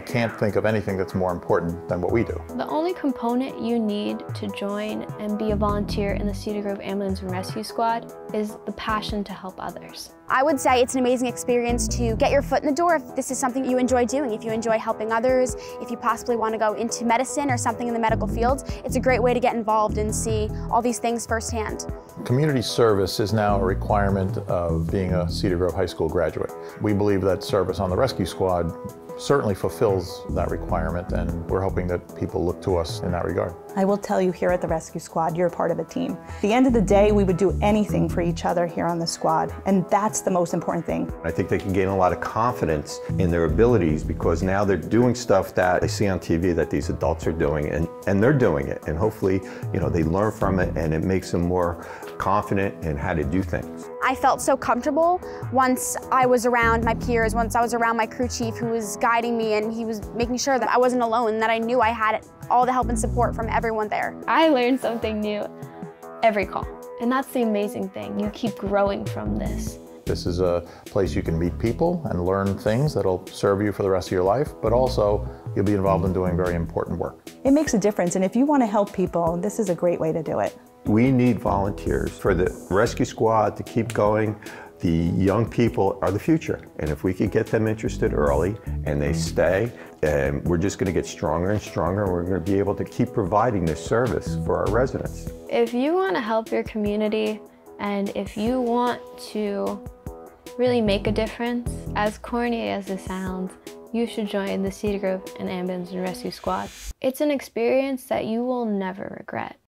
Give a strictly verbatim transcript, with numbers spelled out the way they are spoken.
can't think of anything that's more important than what we do. The only component you need to join and be a volunteer in the Cedar Grove Ambulance and Rescue Squad is the passion to help others. I would say it's an amazing experience to get your foot in the door if this is something you enjoy doing. If you enjoy helping others, if you possibly want to go into medicine or something in the medical field, it's a great way to get involved and see all these things firsthand. Community service is now a requirement of being a Cedar Grove High School graduate. We believe that service on the rescue squad certainly fulfills that requirement, and we're hoping that people look to us in that regard. I will tell you, here at the Rescue Squad, you're part of a team. At the end of the day, we would do anything for each other here on the squad, and that's the most important thing. I think they can gain a lot of confidence in their abilities because now they're doing stuff that they see on T V that these adults are doing, and, and they're doing it. And hopefully, you know, they learn from it and it makes them more confident in how to do things. I felt so comfortable once I was around my peers, once I was around my crew chief who was guiding me, and he was making sure that I wasn't alone and that I knew I had all the help and support from everyone there. I learned something new every call, and that's the amazing thing. You keep growing from this. This is a place you can meet people and learn things that'll serve you for the rest of your life, but also you'll be involved in doing very important work. It makes a difference, and if you want to help people, this is a great way to do it. We need volunteers for the rescue squad to keep going. The young people are the future, and if we could get them interested early and they stay, and we're just going to get stronger and stronger, and we're going to be able to keep providing this service for our residents. If you want to help your community, and if you want to really make a difference, as corny as this sounds, you should join the Cedar Grove and Ambulance and Rescue Squad. It's an experience that you will never regret.